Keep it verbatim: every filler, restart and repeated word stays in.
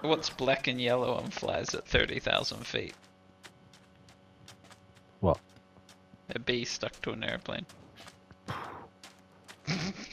What's black and yellow and flies at thirty thousand feet? What? A bee stuck to an airplane.